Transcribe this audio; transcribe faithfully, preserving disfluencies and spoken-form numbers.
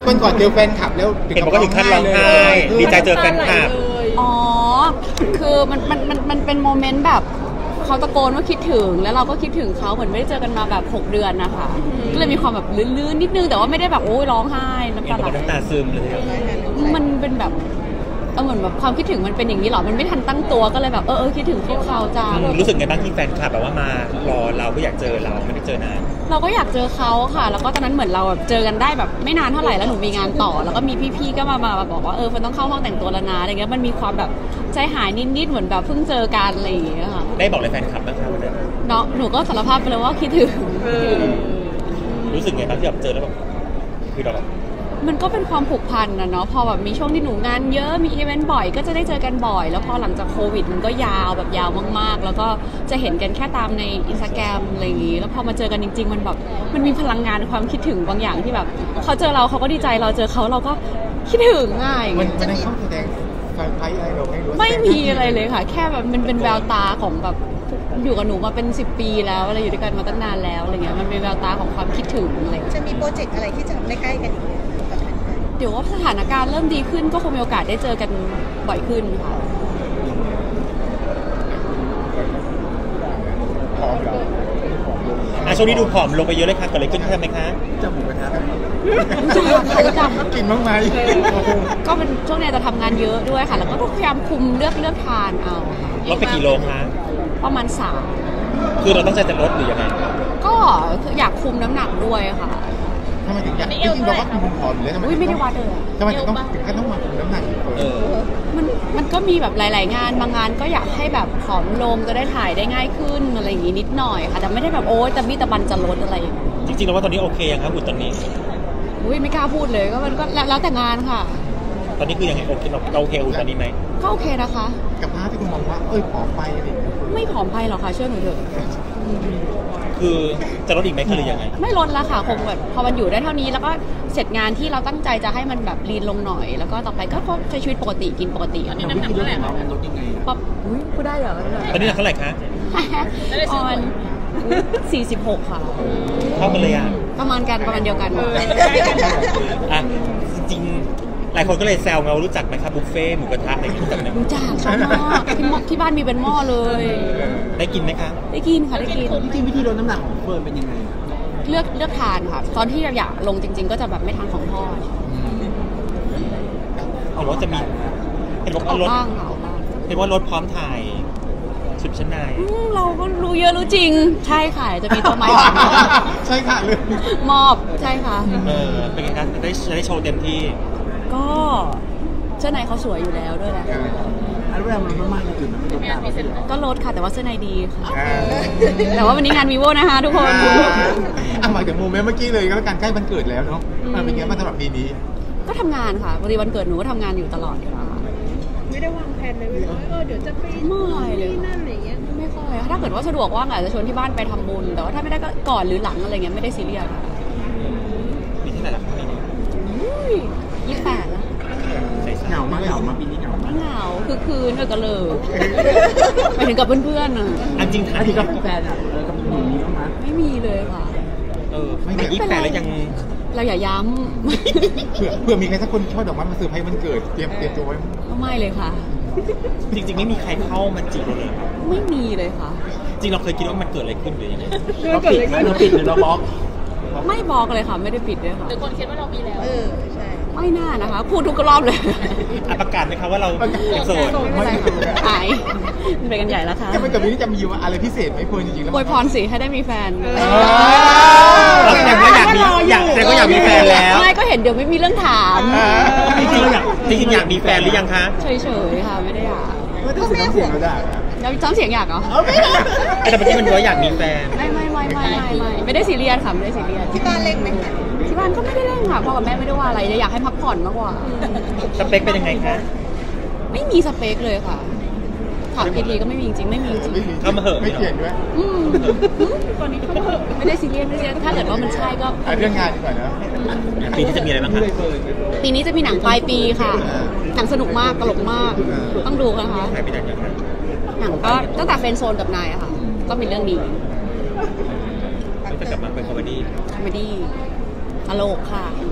วันก่อนเจอแฟนคลับแล้วเห็นบอกว่าถึงขั้นร้องไห้ดีใจเจอแฟนคลับอ๋อคือมันมันมันมันเป็นโมเมนต์แบบเขาตะโกนว่าคิดถึงแล้วเราก็คิดถึงเขาเหมือนไม่ได้เจอกันมาแบบหกเดือนนะคะก็เลยมีความแบบลื่นๆนิดนึงแต่ว่าไม่ได้แบบโอ้ยร้องไห้น้ำตาไหลน้ำตาซึมเลยมันเป็นแบบเออเหมือนแบบความคิดถึงมันเป็นอย่างนี้หรอมันไม่ทันตั้งตัวก็เลยแบบเออเออคิดถึงพวกเขาจังรู้สึกไงบ้างที่แฟนคลับแบบว่ามารอเราก็อยากเจอเราไม่ได้เจอนานเราก็อยากเจอเขาค่ะแล้วก็ตอนนั้นเหมือนเราแบบเจอกันได้แบบไม่นานเท่าไหร่แล้วหนูมีงานต่อแล้วก็มีพี่ๆก็มามาบอกว่าเออมันต้องเข้าห้องแต่งตัวแล้วนะอะไรเงี้ยมันมีความแบบใจหายนิดๆเหมือนแบบเพิ่งเจอกันอะไรอย่างเงี้ยค่ะได้บอกเลยแฟนคลับบ้างครับวันนั้นเนาะหนูก็สารภาพไปเลยว่าคิดถึงรู้สึกไงบ้างที่แบบเจอแล้วแบบคือเรามันก็เป็นความผูกพันนะเนาะพอแบบมีช่วงที่หนูงานเยอะมีอีเวนต์บ่อยก็จะได้เจอกันบ่อยแล้วพอหลังจากโควิดมันก็ยาวแบบยาวมากๆแล้วก็จะเห็นกันแค่ตามในอินสตาแกรมอะไรอย่างงี้แล้วพอมาเจอกันจริงๆมันแบบมันมีพลังงานความคิดถึงบางอย่างที่แบบเขาเจอเราเขาก็ดีใจเราเจอเขาเราก็คิดถึงง่ายมันมันได้เข้าแสดงไฟไฟอะไรเราไม่รู้ไม่มีอะไรเลยค่ะแค่แบบมันเป็นแววตาของแบบอยู่กับหนูมาเป็นสิบปีแล้วอะไรอยู่ด้วยกันมาตั้งนานแล้วอะไรเงี้ยมันเป็นแววตาของความคิดถึงอะไรจะมีโปรเจกต์อะไรที่จะทำได้ใกล้กันเดี๋ยวว่าสถานการณ์เริ่มดีขึ้นก็คงมีโอกาสได้เจอกันบ่อยขึ้นค่ะอ่ะช่วงนี้ดูผอมลงไปเยอะเลยค่ะเกิดอะไรขึ้นใช่ไหมคะจมูกกระทะจำกินบ้างไหมก็เป็นช่วงนี้จะทำงานเยอะด้วยค่ะแล้วก็พยายามคุมเลือกเลือกทานเอาลดไปกี่โลคะประมาณสามคือเราต้องใจจะลดหรือยังไงก็อยากคุมน้ำหนักด้วยค่ะทำไมถึงอยากจริงๆเราก็คุณผอมเลยทำไมไม่ได้วัดเลยทำไมถึงต้องถึงขั้นต้องมาคุมน้ำหนักเออมันมันก็มีแบบหลายๆงานบางงานก็อยากให้แบบผอมลงจะได้ถ่ายได้ง่ายขึ้นอะไรอย่างงี้นิดหน่อยค่ะแต่ไม่ได้แบบโอ๊ยแต่มีตะบันจะลดอะไรจริงๆแล้วว่าตอนนี้โอเคยังครับหุ่นตอนนี้อุ้ยไม่กล้าพูดเลยก็มันก็แล้วแต่งานค่ะตอนนี้คือยังไงโอเคเราโอเคหุ่นตอนนี้ไหมก็โอเคนะคะกับภาพที่คุณมองว่าเอ้ยผอมไปอะไรไม่ผอมไปหรอกค่ะเชื่อหนูเถอะคือจะลดอีกไหมคือหรือยังไงไม่ลดแล้วค่ะคงแบบพอมันอยู่ได้เท่านี้แล้วก็เสร็จงานที่เราตั้งใจจะให้มันแบบลีนลงหน่อยแล้วก็ต่อไปก็ใช้ชีวิตปกติกินปกติตอนนี้น้ำหนักเท่าไหร่คะลดยังไงป๊อปอุ้ยพูดได้เหรอตอนนี้หนักเท่าไหร่คะออนสี่สิบหกค่ะเท่ากันเลยอ่ะประมาณกันประมาณเดียวกันอ่ะจริงหลายคนก็เลยแซวเรารู้จักไหมครับบุฟเฟ่หมูกระทะอะไรอย่างเงี้ยรู้จักไหมรู้จักชอบมากที่ที่บ้านมีเป็นหม้อเลยได้กินไหมคะได้กินค่ะได้กินจริงวิธีลดน้ำหนักของเฟิร์นเป็นยังไงเลือกเลือกทานค่ะตอนที่อยากลงจริงๆก็จะแบบไม่ทานของทอดเห็นว่าจะมีเห็นว่ารถเห็นว่ารถพร้อมถ่ายชุดชั้นในเราก็รู้เยอะรู้จริงใช่ค่ะจะมีตัวไม้ใช่ค่ะเลยมอบใช่ค่ะเออเป็นไงครับได้ได้โชว์เต็มที่ก็เสื้อในเขาสวยอยู่แล้วด้วยแหละอันเวลามันมากๆอื่นมันลดก็ลดค่ะแต่ว่าเสื้อในดีค่ะแต่ว่าวันนี้งานวีโวนะคะทุกคนอ่ะหมายถึงโมเมนต์เมื่อกี้เลยก็แล้วกันใกล้วันเกิดแล้วเนาะมันเป็นไงบ้างสำหรับปีนี้ก็ทำงานค่ะพอดีวันเกิดหนูก็ทำงานอยู่ตลอดค่ะไม่ได้วางแผนเลยว่าเออเดี๋ยวจะไปนี่นั่นอะไรเงี้ยไม่ค่อยถ้าเกิดว่าสะดวกว่างอาจจะชวนที่บ้านไปทำบุญแต่ว่าถ้าไม่ได้ก็ก่อนหรือหลังอะไรเงี้ยไม่ได้ซีเรียสปีที่ไหนล่ะปีนี้ยี่สิบแปดแล้วเหงามากเหงามาปีนี้เหงาไม่เหงาคือคืนก็เลยไปถึงกับเพื่อนๆอ่ะอันจริงถ่ายที่กับแฟนอ่ะแล้วกับหนูมีบ้างไหมไม่มีเลยค่ะเออไม่ยี่สิบแปดแล้วยังเราอย่าย้ำเผื่อเผื่อมีใครสักคนชอบดอกไม้มาซื้อให้มันเกิดเตรียมเตรียมตัวไว้ไม่เลยค่ะจริงๆไม่มีใครเข้ามาจีบเราเลยไม่มีเลยค่ะจริงเราเคยคิดว่ามันเกิดอะไรขึ้นหรือยังไงเราปิดเราปิดหรือเราบล็อกไม่บอกเลยค่ะไม่ได้ปิดเลยค่ะแต่คนคิดว่าเรามีแล้วเออใช่ไม่น่านะคะพูดทุกรอบเลยประกาศไหมคะว่าเราโสดไม่ใช่ค่ะอายเป็นกันใหญ่แล้วค่ะจะเป็นกับนี้จะมีอะไรพิเศษไหมเพื่อนจริงๆแล้วอวยพรสิให้ได้มีแฟนเราแต่ว่าอยากมีอยากแต่ก็อยากมีแฟนแล้วไม่ก็เห็นเดี๋ยวไม่มีเรื่องถามจริงๆอยากจริงๆอยากมีแฟนหรือยังคะเฉยๆค่ะไม่ได้อยากไม่ต้องเสียงเสียงเราได้แล้วจ้ำเสียงอยากเหรอแต่เมื่อกี้มันว่าอยากมีแฟนไม่ไม่ไม่ไม่ไม่ไม่ได้ซีเรียสค่ะไม่ได้ซีเรียสที่บ้านเล่นไหมคะที่บ้านก็ไม่ได้เล่นค่ะพ่อกับแม่ไม่ได้ว่าอะไรอยากให้พักผ่อนมากกว่าสเปคเป็นยังไงคะไม่มีสเปคเลยค่ะถามกี่ทีก็ไม่มีจริงไม่มีจริงเข้ามาเหอะไม่เขียนด้วยตอนนี้เข้ามาเหอะไม่ได้ซีเรียสไม่ซีเรียสถ้าเกิดว่ามันใช่ก็เรื่องงานดีกว่านะปีนี้จะมีอะไรบ้างคะปีนี้จะมีหนังปลายปีค่ะหนังสนุกมากตลกมากต้องดูกันค่ะหนังก็ตั้งแต่เฟรนด์โซนกับนายอะค่ะก็มีเรื่องนี้ก็จะกลับมาเป็นคอมเมดี้คอมเมดี้ตลกค่ะ